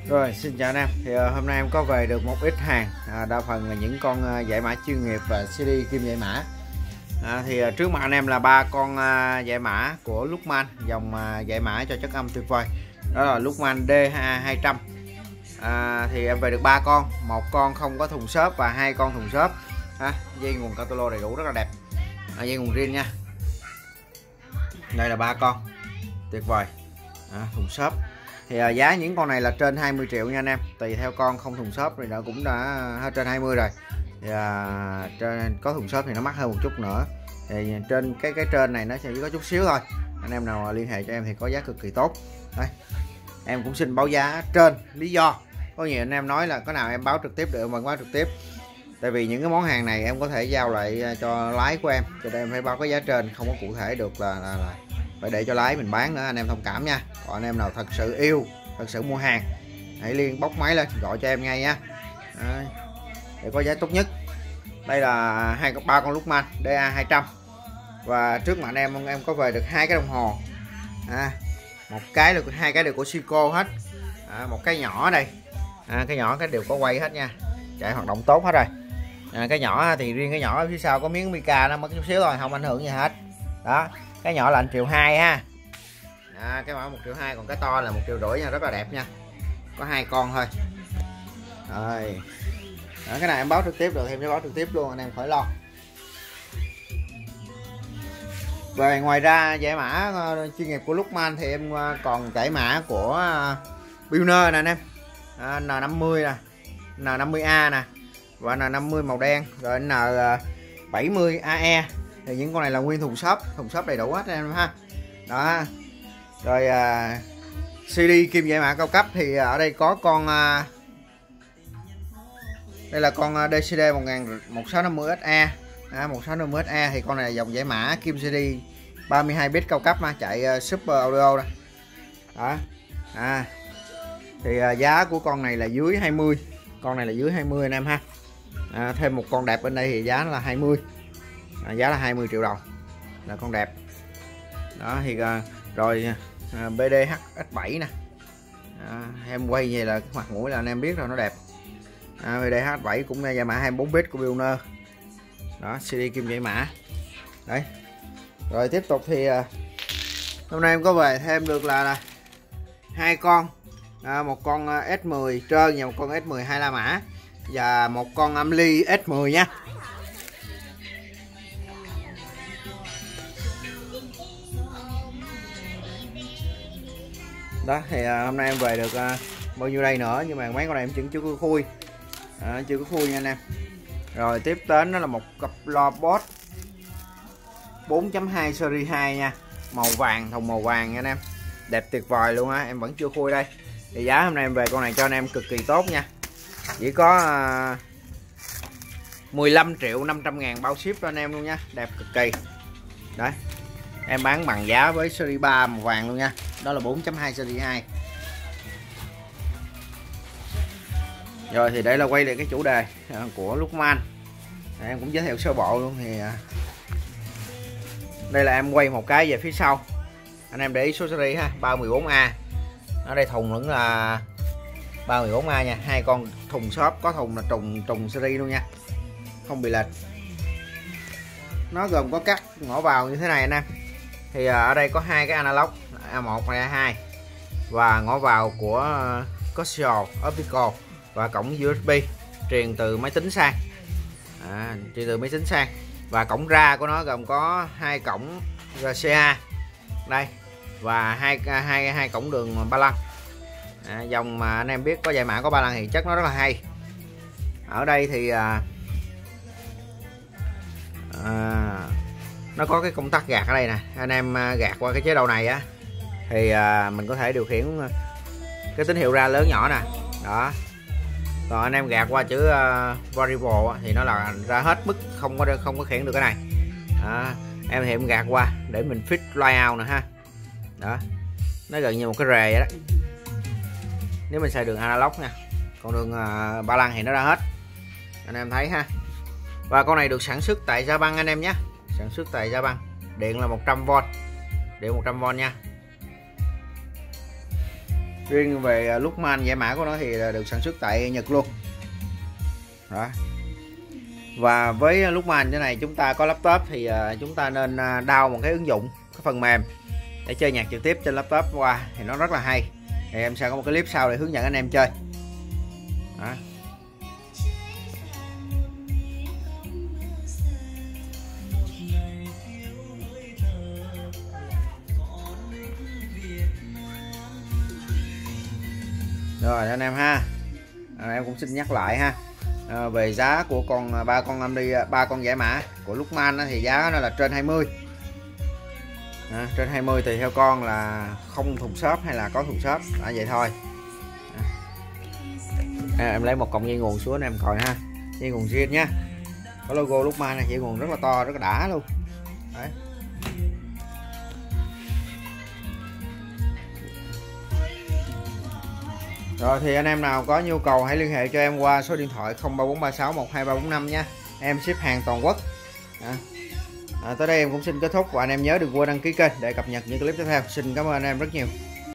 Rồi, xin chào anh em. Thì hôm nay em có về được một ít hàng, đa phần là những con giải mã chuyên nghiệp và CD kim giải mã. Thì trước mặt anh em là ba con giải mã của Luckman, dòng giải mã cho chất âm tuyệt vời. Đó là Luckman DA200. Thì em về được 3 con, một con không có thùng xốp và 2 con thùng xốp. Dây nguồn catalog đầy đủ rất là đẹp. Dây nguồn riêng nha. Đây là 3 con tuyệt vời, thùng xốp. Thì giá những con này là trên 20 triệu nha anh em, tùy theo con không thùng xốp thì nó cũng đã trên 20 rồi. Thì trên có thùng xốp thì nó mắc hơn một chút nữa. Thì trên cái trên này nó sẽ chỉ có chút xíu thôi. Anh em nào liên hệ cho em thì có giá cực kỳ tốt. Đây, em cũng xin báo giá trên, lý do có nhiều anh em nói là có nào em báo trực tiếp được, em vẫn báo trực tiếp. Tại vì những cái món hàng này em có thể giao lại cho lái của em, cho nên em phải báo cái giá trên, không có cụ thể được là phải để cho lái mình bán nữa, anh em thông cảm nha. Còn anh em nào thật sự yêu, thật sự mua hàng, hãy liên bóc máy lên gọi cho em ngay nha. Để có giá tốt nhất. Đây là ba con Luckman DA200 và trước mặt anh em có về được 2 cái đồng hồ. Một cái là 2 cái đều của Seiko hết. Một cái nhỏ đây, cái nhỏ cái đều có quay hết nha, chạy hoạt động tốt hết rồi. Cái nhỏ thì riêng cái nhỏ ở phía sau có miếng mica nó mất chút xíu thôi, không ảnh hưởng gì hết. Đó, cái nhỏ là 1,2 triệu ha. Cái mã 1,2 triệu, còn cái to là 1,5 triệu nha, rất là đẹp nha. Có 2 con thôi. Rồi. Cái này em báo trực tiếp được thì em sẽ báo trực tiếp luôn, anh em khỏi lo. Về ngoài ra giải mã chuyên nghiệp của Luckman thì em còn giải mã của Pioneer nè anh em. N50 nè, N50A nè và N50 màu đen, rồi N70AE. Thì những con này là nguyên thùng xốp đầy đủ hết anh em ha. Đó. Rồi CD kim giải mã cao cấp thì ở đây có con đây là con DCD 1650SE. 1650SE thì con này là dòng giải mã kim CD 32 bit cao cấp mà chạy Super Audio đây. Đó. Thì giá của con này là dưới 20. Con này là dưới 20 anh em ha. Thêm một con đẹp bên đây thì giá là 20. Giá là 20 triệu đồng là con đẹp. Đó thì rồi BDH-7 nè. Em quay về là mặt mũi là anh em biết rồi, nó đẹp. BDH-7 cũng là giải mã 24 bit của Pioneer. Đó, CD kim giải mã. Đấy. Rồi tiếp tục thì hôm nay em có về thêm được là 2 con. Một con S10 trơn và một con S10 2 la mã và một con âm ly S10 nha. Đó thì hôm nay em về được bao nhiêu đây nữa, nhưng mà mấy con này em chưa có khui. Chưa có khui nha anh em. Rồi tiếp đến đó là một cặp loa Boss 4.2 series 2 nha, màu vàng, thùng màu vàng nha anh em, đẹp tuyệt vời luôn á. Em vẫn chưa khui đây. Thì giá hôm nay em về con này cho anh em cực kỳ tốt nha, chỉ có 15 triệu 500 ngàn bao ship cho anh em luôn nha, đẹp cực kỳ. Đấy, em bán bằng giá với series 3 màu vàng luôn nha. Đó là 4.2 series 2. Rồi thì đây là quay lại cái chủ đề của Luckman. Em cũng giới thiệu sơ bộ luôn. Thì đây là em quay một cái về phía sau, anh em để ý số series ha, 314A. Ở đây thùng vẫn là 314A nha, 2 con thùng xốp, có thùng là trùng series luôn nha, không bị lệch. Nó gồm có cắt ngõ vào như thế này anh em. Thì ở đây có 2 cái analog A1 và A2 và ngõ vào của Casio Optical và cổng USB truyền từ máy tính sang. Truyền từ máy tính sang. Và cổng ra của nó gồm có 2 cổng RCA đây và hai cổng đường ba lăng. Dòng mà anh em biết có giải mã có ba lăng thì chất nó rất là hay. Ở đây thì nó có cái công tắc gạt ở đây nè, anh em gạt qua cái chế độ này á thì mình có thể điều khiển cái tín hiệu ra lớn nhỏ nè. Đó. Còn anh em gạt qua chữ variable thì nó là ra hết mức, không có khiển được cái này. Em thì em gạt qua để mình fit layout nè ha. Đó, nó gần như một cái rề vậy đó, nếu mình xài đường analog nha. Còn đường ba lăng thì nó ra hết, anh em thấy ha. Và con này được sản xuất tại Japan anh em nhé, sản xuất tại Japan. Điện là 100V, điện 100V nha. Riêng về Luckman giải mã của nó thì được sản xuất tại Nhật luôn đó. Và với Luckman cái này chúng ta có laptop thì chúng ta nên download một cái ứng dụng, cái phần mềm để chơi nhạc trực tiếp trên laptop qua thì nó rất là hay. Thì em sẽ có một cái clip sau để hướng dẫn anh em chơi đó. Rồi anh em ha, em cũng xin nhắc lại ha, về giá của ba con giải mã của Luckman thì giá nó là trên 20. Trên 20 thì theo con là không thùng xốp hay là có thùng xốp vậy thôi. Em lấy một cọng dây nguồn xuống em coi ha, dây nguồn zin nha, có logo Luckman này, dây nguồn rất là to, rất là đã luôn đấy. Rồi thì anh em nào có nhu cầu hãy liên hệ cho em qua số điện thoại 0343612345 nha, em ship hàng toàn quốc. Tới đây em cũng xin kết thúc và anh em nhớ đừng quên đăng ký kênh để cập nhật những clip tiếp theo. Xin cảm ơn anh em rất nhiều.